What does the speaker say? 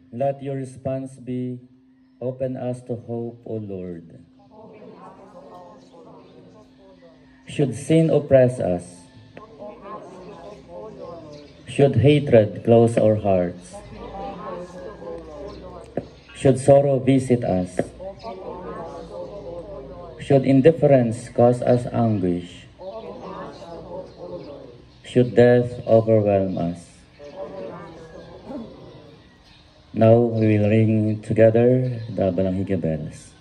Let your response be, open us to hope, O Lord. Should sin oppress us, should hatred close our hearts, should sorrow visit us, should indifference cause us anguish, should death overwhelm us. Now we will ring together the Balangiga Bells.